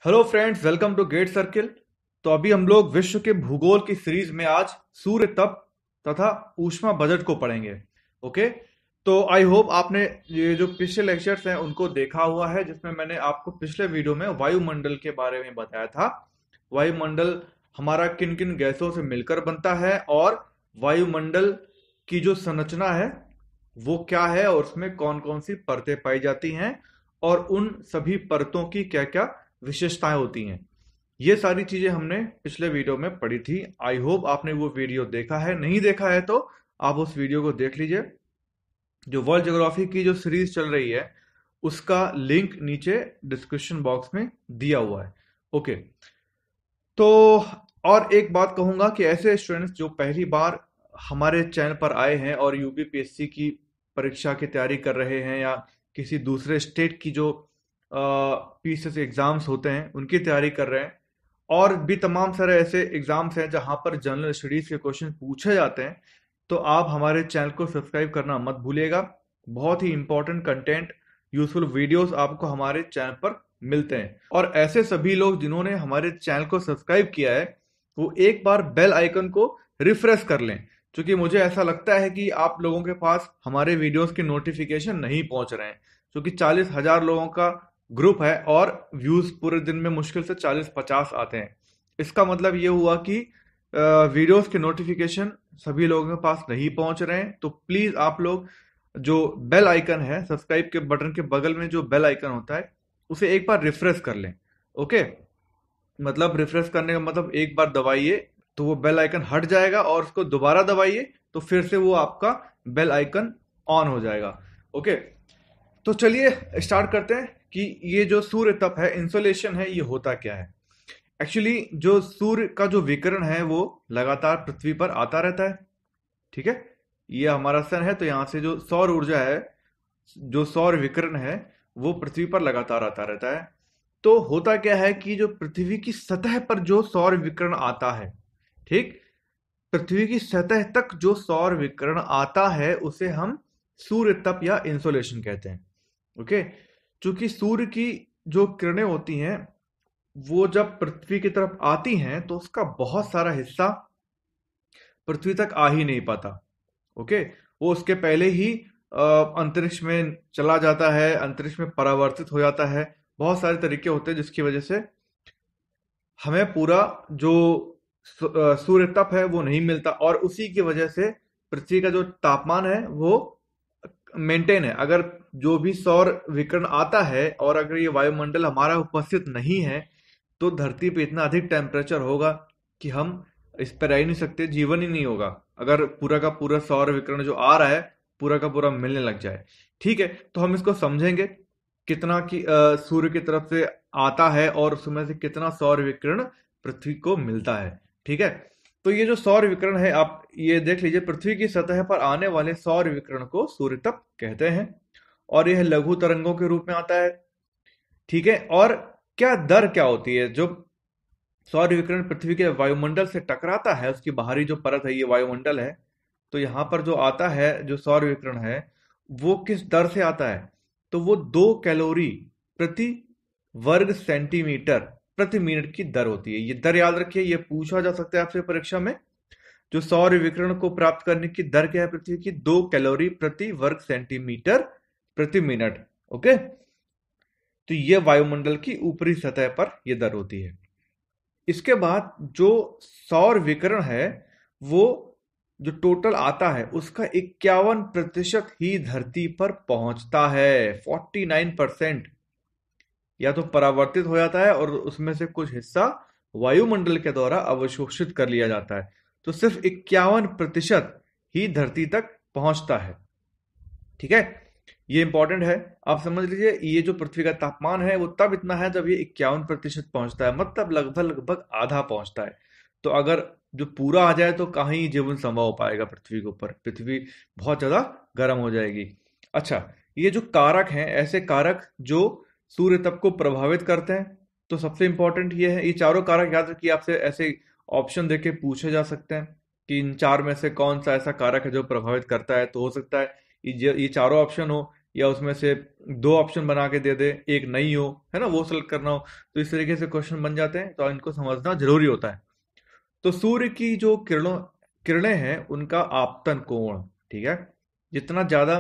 Hello friends, welcome to GATE Circle. तो अभी हम लोग विश्व के भूगोल की सीरीज में आज सूर्य तप तथा ऊष्मा बजट को पढ़ेंगे। ओके, तो आई होप आपने ये जो पिछले लेक्चर्स हैं उनको देखा हुआ है, जिसमें मैंने आपको पिछले वीडियो में वायुमंडल के बारे में बताया था। वायुमंडल हमारा किन किन गैसों से मिलकर बनता है और वायुमंडल की जो संरचना है वो क्या है और उसमें कौन कौन सी परतें पाई जाती हैं और उन सभी परतों की क्या क्या विशेषताएं होती हैं। ये सारी चीजें हमने पिछले वीडियो में पढ़ी थी। आई होप आपने वो वीडियो देखा है। नहीं देखा है तो आप उस वीडियो को देख लीजिए। जो वर्ल्ड ज्योग्राफी की जो सीरीज चल रही है उसका लिंक नीचे डिस्क्रिप्शन बॉक्स में दिया हुआ है। ओके, तो और एक बात कहूंगा कि ऐसे स्टूडेंट्स जो पहली बार हमारे चैनल पर आए हैं और यूपीपीएससी की परीक्षा की तैयारी कर रहे हैं या किसी दूसरे स्टेट की जो पीसीएस एग्जाम्स होते हैं उनकी तैयारी कर रहे हैं, और भी तमाम सारे ऐसे एग्जाम्स हैं जहां पर जनरल स्टडीज के क्वेश्चन पूछे जाते हैं, तो आप हमारे चैनल को सब्सक्राइब करना मत भूलिएगा। बहुत ही इंपॉर्टेंट कंटेंट, यूजफुल वीडियोस आपको हमारे चैनल पर मिलते हैं। और ऐसे सभी लोग जिन्होंने हमारे चैनल को सब्सक्राइब किया है वो एक बार बेल आइकन को रिफ्रेश कर लें, क्योंकि मुझे ऐसा लगता है कि आप लोगों के पास हमारे वीडियोस की नोटिफिकेशन नहीं पहुंच रहे हैं, क्योंकि 40,000 लोगों का ग्रुप है और व्यूज पूरे दिन में मुश्किल से 40-50 आते हैं। इसका मतलब ये हुआ कि वीडियोस के नोटिफिकेशन सभी लोगों के पास नहीं पहुंच रहे हैं। तो प्लीज आप लोग जो बेल आइकन है, सब्सक्राइब के बटन के बगल में जो बेल आइकन होता है उसे एक बार रिफ्रेश कर लें। ओके, मतलब रिफ्रेश करने का मतलब एक बार दबाइए तो वो बेल आइकन हट जाएगा और उसको दोबारा दबाइए तो फिर से वो आपका बेल आइकन ऑन हो जाएगा। ओके, तो चलिए स्टार्ट करते हैं कि ये जो सूर्य तप है, इंसोलेशन है, ये होता क्या है। एक्चुअली जो सूर्य का जो विकिरण है वो लगातार पृथ्वी पर आता रहता है। ठीक है, ये हमारा सन है, तो यहाँ से जो सौर ऊर्जा है, जो सौर विकिरण है, वो पृथ्वी पर लगातार आता रहता है। तो होता क्या है कि जो पृथ्वी की सतह पर जो सौर विकिरण आता है, ठीक, पृथ्वी की सतह तक जो सौर विकिरण आता है उसे हम सूर्य तप या इंसोलेशन कहते हैं। ओके, क्योंकि सूर्य की जो किरणें होती हैं वो जब पृथ्वी की तरफ आती हैं तो उसका बहुत सारा हिस्सा पृथ्वी तक आ ही नहीं पाता। ओके, वो उसके पहले ही अंतरिक्ष में चला जाता है, अंतरिक्ष में परावर्तित हो जाता है। बहुत सारे तरीके होते हैं जिसकी वजह से हमें पूरा जो सूर्य तप है वो नहीं मिलता, और उसी की वजह से पृथ्वी का जो तापमान है वो मेंटेन है। अगर जो भी सौर विकिरण आता है और अगर ये वायुमंडल हमारा उपस्थित नहीं है तो धरती पे इतना अधिक टेम्परेचर होगा कि हम इस पर रह ही नहीं सकते, जीवन ही नहीं होगा अगर पूरा का पूरा सौर विकिरण जो आ रहा है पूरा का पूरा मिलने लग जाए। ठीक है, तो हम इसको समझेंगे कितना कि सूर्य की तरफ से आता है और उसमें से कितना सौर विकिरण पृथ्वी को मिलता है। ठीक है, तो ये जो सौर विकिरण है आप ये देख लीजिए, पृथ्वी की सतह पर आने वाले सौर विकिरण को सूर्य तप कहते हैं और यह लघु तरंगों के रूप में आता है। ठीक है, और क्या दर क्या होती है, जो सौर विकिरण पृथ्वी के वायुमंडल से टकराता है, उसकी बाहरी जो परत है ये वायुमंडल है, तो यहाँ पर जो आता है जो सौर विकिरण है वो किस दर से आता है, तो वो 2 कैलोरी प्रति वर्ग सेंटीमीटर प्रति मिनट की दर होती है। ये दर याद रखिए, ये पूछा जा सकता है आपसे परीक्षा में। जो सौर विकिरण को प्राप्त करने की दर क्या है पृथ्वी की, 2 कैलोरी प्रति वर्ग सेंटीमीटर प्रति मिनट। ओके, तो ये वायुमंडल की ऊपरी सतह पर यह दर होती है। इसके बाद जो सौर विकिरण है वो जो टोटल आता है उसका 51% ही धरती पर पहुंचता है। 49% या तो परावर्तित हो जाता है और उसमें से कुछ हिस्सा वायुमंडल के द्वारा अवशोषित कर लिया जाता है। तो सिर्फ 51% ही धरती तक पहुंचता है। ठीक है, ये इंपॉर्टेंट है, आप समझ लीजिए। ये जो पृथ्वी का तापमान है वो तब इतना है जब ये 51% पहुंचता है, मतलब लगभग लगभग आधा पहुंचता है। तो अगर जो पूरा आ जाए तो कहीं जीवन संभव हो पाएगा पृथ्वी के ऊपर, पृथ्वी बहुत ज्यादा गर्म हो जाएगी। अच्छा, ये जो कारक हैं, ऐसे कारक जो सूर्य तप को प्रभावित करते हैं, तो सबसे इंपॉर्टेंट ये है, ये चारों कारक याद रखिए, आपसे ऐसे ऑप्शन देके पूछे जा सकते हैं कि इन चार में से कौन सा ऐसा कारक है जो प्रभावित करता है। तो हो सकता है ये चारों ऑप्शन हो, या उसमें से दो ऑप्शन बना के दे दे, एक नहीं हो, है ना, वो सेलेक्ट करना हो। तो इस तरीके से क्वेश्चन बन जाते हैं, तो इनको समझना जरूरी होता है। तो सूर्य की जो किरणें हैं उनका आपतन कोण, ठीक है, जितना ज्यादा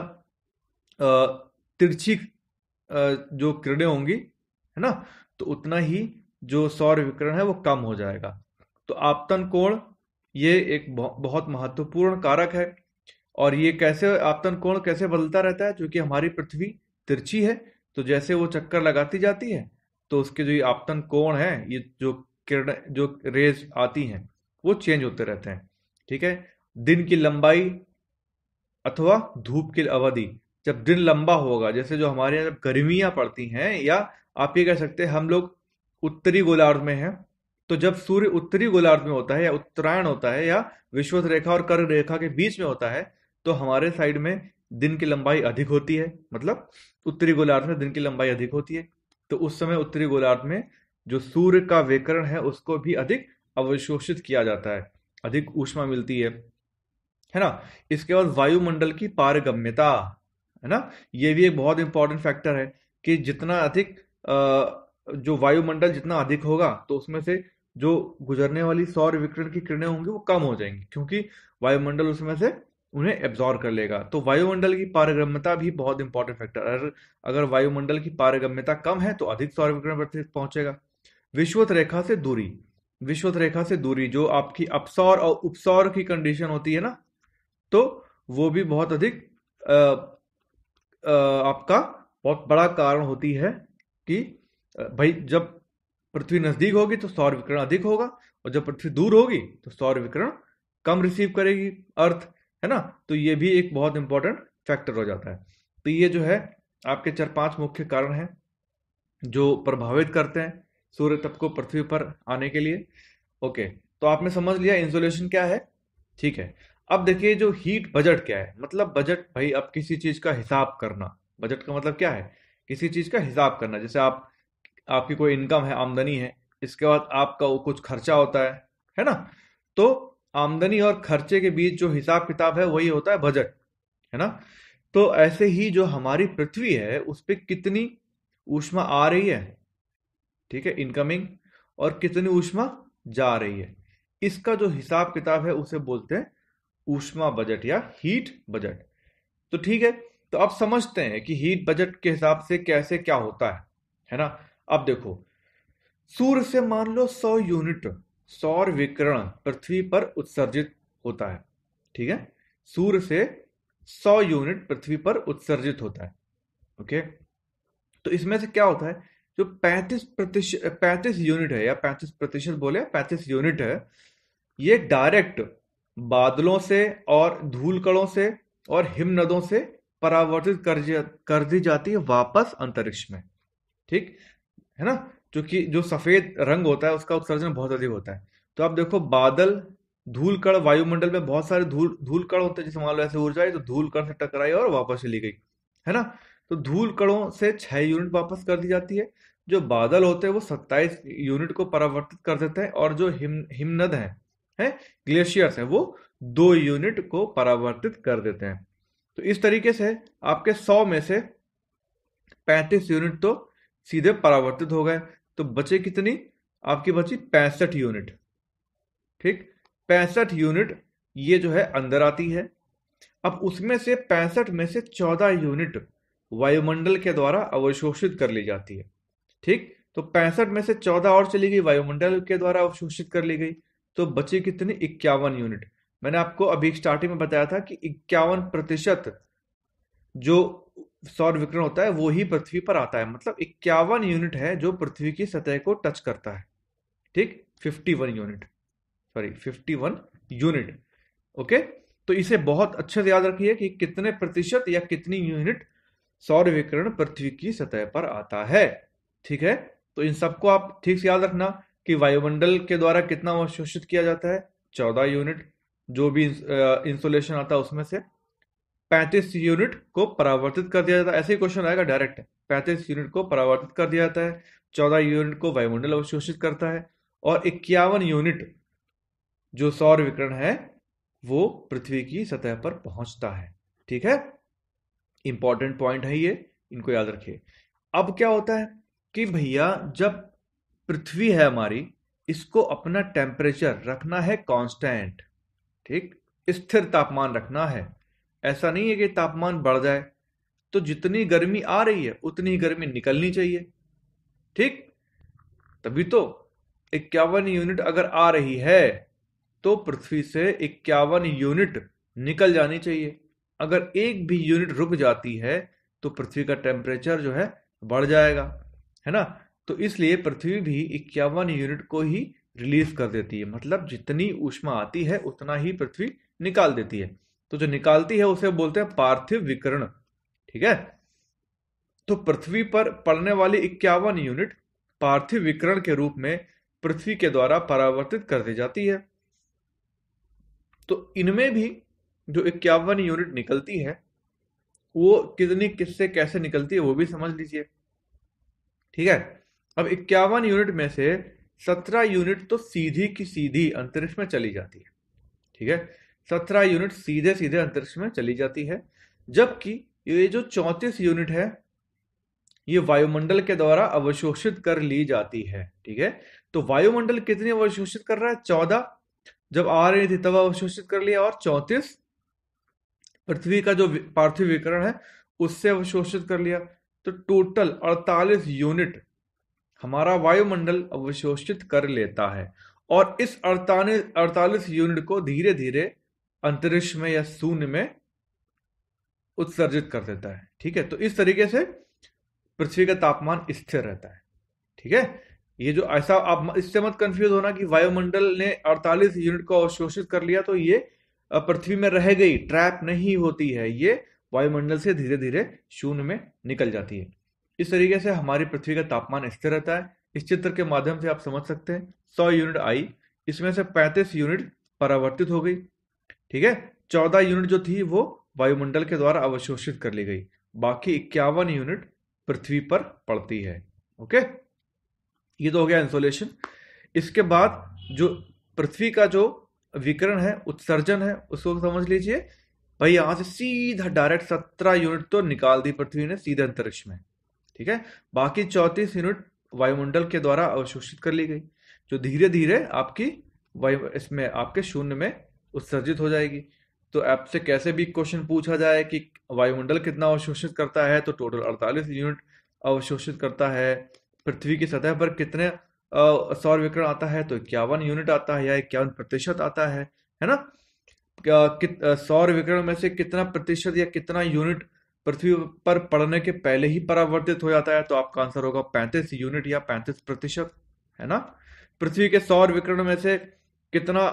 तिरछी जो किरणें होंगी, है ना, तो उतना ही जो सौर विकिरण है वो कम हो जाएगा। तो आपतन कोण ये एक बहुत महत्वपूर्ण कारक है। और ये कैसे, आपतन कोण कैसे बदलता रहता है, क्योंकि हमारी पृथ्वी तिरछी है, तो जैसे वो चक्कर लगाती जाती है तो उसके जो ये आपतन कोण है, ये जो किरण, जो रेज आती हैं, वो चेंज होते रहते हैं। ठीक है, दिन की लंबाई अथवा धूप की अवधि, जब दिन लंबा होगा, जैसे जो हमारे यहाँ जब गर्मियां पड़ती हैं, या आप ये कह सकते हैं हम लोग उत्तरी गोलार्ध में हैं, तो जब सूर्य उत्तरी गोलार्ध में होता है, या उत्तरायण होता है, या विषुवत रेखा और कर्क रेखा के बीच में होता है, तो हमारे साइड में दिन की लंबाई अधिक होती है, मतलब उत्तरी गोलार्ध में दिन की लंबाई अधिक होती है। तो उस समय उत्तरी गोलार्ध में जो सूर्य का विकिरण है उसको भी अधिक अवशोषित किया जाता है, अधिक ऊष्मा मिलती है ना। इसके बाद वायुमंडल की पारगम्यता, है ना, ये भी एक बहुत इंपॉर्टेंट फैक्टर है कि जितना अधिक जो वायुमंडल जितना अधिक होगा, तो उसमें से जो गुजरने वाली सौर विकिरण की किरणें होंगी वो कम हो जाएंगी, क्योंकि वायुमंडल उसमें से उन्हें एब्जॉर्ब कर लेगा। तो वायुमंडल की पारगम्यता भी बहुत इंपॉर्टेंट फैक्टर। अगर वायुमंडल की पारगम्यता कम है तो अधिक सौर विकिरण पृथ्वी तक पहुंचेगा। विषुवत रेखा से दूरी, विषुवत रेखा से दूरी जो आपकी अपसौर और उपसौर की कंडीशन होती है ना, तो वो भी बहुत अधिक आपका बहुत बड़ा कारण होती है कि भाई जब पृथ्वी नजदीक होगी तो सौर विकिरण अधिक होगा, और जब पृथ्वी दूर होगी तो सौर विकिरण कम रिसीव करेगी अर्थ, है ना। तो ये भी एक बहुत इंपॉर्टेंट फैक्टर हो जाता है। तो ये जो है आपके 4-5 मुख्य कारण हैं जो प्रभावित करते हैं सूर्य तप को पृथ्वी पर आने के लिए। ओके, तो आपने समझ लिया इंसुलेशन क्या है, ठीक है। अब देखिए जो हीट बजट क्या है, मतलब बजट भाई अब किसी चीज का हिसाब करना। बजट का मतलब क्या है, किसी चीज का हिसाब करना। जैसे आपकी कोई इनकम है, आमदनी है, इसके बाद आपका वो कुछ खर्चा होता है ना। तो आमदनी और खर्चे के बीच जो हिसाब किताब है वही होता है बजट, है ना। तो ऐसे ही जो हमारी पृथ्वी है उस पर कितनी ऊष्मा आ रही है, ठीक है, इनकमिंग, और कितनी ऊष्मा जा रही है, इसका जो हिसाब किताब है उसे बोलते हैं ऊष्मा बजट या हीट बजट। तो ठीक है, तो अब समझते हैं कि हीट बजट के हिसाब से कैसे क्या होता है ना। अब देखो, सूर्य से मान लो 100 यूनिट सौर विकिरण पृथ्वी पर उत्सर्जित होता है, ठीक है। सूर्य से 100 यूनिट पृथ्वी पर उत्सर्जित होता है, ओके। तो इसमें से क्या होता है, जो 35 यूनिट है, या 35% बोले, 35 यूनिट है, ये डायरेक्ट बादलों से और धूल कणों से और हिमनदों से परावर्तित कर दी जाती है वापस अंतरिक्ष में, ठीक है ना। क्योंकि जो सफेद रंग होता है उसका उत्सर्जन बहुत अधिक होता है। तो आप देखो, बादल, धूल कण, वायुमंडल में बहुत सारे धूल कण होते हैं, जैसे मान लो ऐसे ऊर्जा आई तो धूल कण से टकराई और वापस चली गई, है ना। तो धूल कणों से 6 यूनिट वापस कर दी जाती है। जो बादल होते हैं वो 27 यूनिट को परावर्तित कर देते हैं, और जो हिमनद है ग्लेशियर्स है, वो 2 यूनिट को परावर्तित कर देते हैं। तो इस तरीके से आपके 100 में से 35 यूनिट तो सीधे परावर्तित हो गए, तो बचे कितनी, आपकी बची 65 यूनिट, ठीक। 65 यूनिट ये जो है अंदर आती है। अब उसमें से 65 में से 14 यूनिट वायुमंडल के द्वारा अवशोषित कर ली जाती है, ठीक। तो 65 में से 14 और चली गई, वायुमंडल के द्वारा अवशोषित कर ली गई, तो बची कितनी, 51 यूनिट। मैंने आपको अभी स्टार्टिंग में बताया था कि 51% जो सौर विकिरण होता है वो ही पृथ्वी पर आता है, मतलब 51 यूनिट है जो पृथ्वी की सतह को टच करता है, ठीक। 51 यूनिट, सॉरी 51 यूनिट, ओके। तो इसे बहुत अच्छे से याद रखिए कि कितने प्रतिशत या कितनी यूनिट सौर विकिरण पृथ्वी की सतह पर आता है, ठीक है। तो इन सबको आप ठीक से याद रखना कि वायुमंडल के द्वारा कितना अवशोषित किया जाता है, 14 यूनिट, जो भी इंसुलेशन आता है उसमें से 35 यूनिट को परावर्तित कर दिया जाता है। ऐसे ही क्वेश्चन आएगा डायरेक्ट, 35 यूनिट को परावर्तित कर दिया जाता है, 14 यूनिट को वायुमंडल अवशोषित करता है, और 51 यूनिट जो सौर विकिरण है वो पृथ्वी की सतह पर पहुंचता है, ठीक है। इंपॉर्टेंट पॉइंट है ये, इनको याद रखिए। अब क्या होता है कि भैया जब पृथ्वी है हमारी, इसको अपना टेम्परेचर रखना है कांस्टेंट, ठीक, स्थिर तापमान रखना है। ऐसा नहीं है कि तापमान बढ़ जाए, तो जितनी गर्मी आ रही है उतनी गर्मी निकलनी चाहिए, ठीक। तभी तो 51 यूनिट अगर आ रही है तो पृथ्वी से 51 यूनिट निकल जानी चाहिए। अगर एक भी यूनिट रुक जाती है तो पृथ्वी का टेम्परेचर जो है बढ़ जाएगा, है ना। तो इसलिए पृथ्वी भी 51 यूनिट को ही रिलीज कर देती है, मतलब जितनी ऊष्मा आती है उतना ही पृथ्वी निकाल देती है। तो जो निकालती है उसे बोलते हैं पार्थिव विकिरण, ठीक है। तो पृथ्वी पर पड़ने वाली 51 यूनिट पार्थिव विकिरण के रूप में पृथ्वी के द्वारा परावर्तित कर दी जाती है। तो इनमें भी जो 51 यूनिट निकलती है वो कितनी किससे कैसे निकलती है वो भी समझ लीजिए, ठीक है। अब 51 यूनिट में से 17 यूनिट तो सीधी की सीधी अंतरिक्ष में चली जाती है, ठीक है। 17 यूनिट सीधे सीधे अंतरिक्ष में चली जाती है, जबकि ये जो 34 यूनिट है ये वायुमंडल के द्वारा अवशोषित कर ली जाती है, ठीक है। तो वायुमंडल कितनी अवशोषित कर रहा है? 14 जब आ रही थी तब अवशोषित कर लिया, और 34 पृथ्वी का जो पार्थिव विकिरण है उससे अवशोषित कर लिया। तो टोटल 48 यूनिट हमारा वायुमंडल अवशोषित कर लेता है, और इस 48 यूनिट को धीरे धीरे अंतरिक्ष में या शून्य में उत्सर्जित कर देता है, ठीक है। तो इस तरीके से पृथ्वी का तापमान स्थिर रहता है, ठीक है। ये जो ऐसा, आप इससे मत कंफ्यूज होना कि वायुमंडल ने 48 यूनिट को अवशोषित कर लिया तो ये पृथ्वी में रह गई, ट्रैप नहीं होती है, ये वायुमंडल से धीरे धीरे शून्य में निकल जाती है। इस तरीके से हमारी पृथ्वी का तापमान स्थिर रहता है। इस चित्र के माध्यम से आप समझ सकते हैं 100 यूनिट आई, इसमें से 35 यूनिट परावर्तित हो गई, ठीक है। 14 यूनिट जो थी वो वायुमंडल के द्वारा अवशोषित कर ली गई, बाकी 51 यूनिट पृथ्वी पर पड़ती है, ओके। ये तो हो गया इंसोलेशन। इसके बाद जो पृथ्वी का जो विकिरण है, उत्सर्जन है, उसको समझ लीजिए भाई। यहां से सीधा डायरेक्ट 17 यूनिट तो निकाल दी पृथ्वी ने सीधे अंतरिक्ष में, ठीक है। बाकी 34 यूनिट वायुमंडल के द्वारा अवशोषित कर ली गई, जो धीरे धीरे आपकी इसमें आपके शून्य में उत्सर्जित हो जाएगी। तो आपसे कैसे भी क्वेश्चन पूछा जाए कि वायुमंडल कितना अवशोषित करता है, तो टोटल 48 यूनिट अवशोषित करता है। पृथ्वी की सतह पर कितने सौर विकिरण आता है, तो 51 यूनिट आता है या 51% आता है ना। सौर विकिरण में से कितना प्रतिशत या कितना यूनिट पृथ्वी पर पड़ने के पहले ही परावर्तित हो जाता है, तो आपका आंसर होगा 35 यूनिट या 35%, है ना। पृथ्वी के सौर विकिरण में से कितना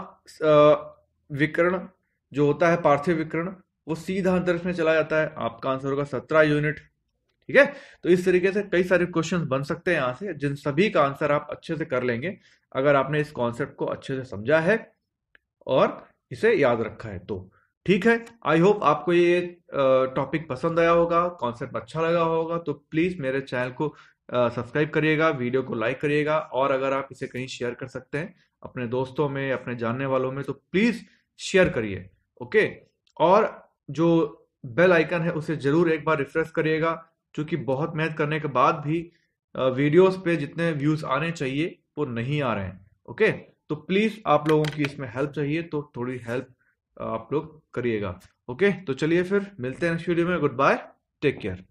विकिरण जो होता है पार्थिव विकिरण वो सीधा अंतरिक्ष में चला जाता है, आपका आंसर होगा 17 यूनिट, ठीक है। तो इस तरीके से कई सारे क्वेश्चंस बन सकते हैं यहाँ से, जिन सभी का आंसर आप अच्छे से कर लेंगे अगर आपने इस कॉन्सेप्ट को अच्छे से समझा है और इसे याद रखा है तो। ठीक है, आई होप आपको ये टॉपिक पसंद आया होगा, कॉन्सेप्ट अच्छा लगा होगा। तो प्लीज मेरे चैनल को सब्सक्राइब करिएगा, वीडियो को लाइक करिएगा, और अगर आप इसे कहीं शेयर कर सकते हैं अपने दोस्तों में, अपने जानने वालों में, तो प्लीज शेयर करिए, ओके। और जो बेल आइकन है उसे जरूर एक बार रिफ्रेश करिएगा, क्योंकि बहुत मेहनत करने के बाद भी वीडियोस पे जितने व्यूज आने चाहिए वो नहीं आ रहे हैं, ओके। तो प्लीज आप लोगों की इसमें हेल्प चाहिए, तो थोड़ी हेल्प आप लोग करिएगा, ओके। तो चलिए फिर मिलते हैं नेक्स्ट वीडियो में। Goodbye, take care.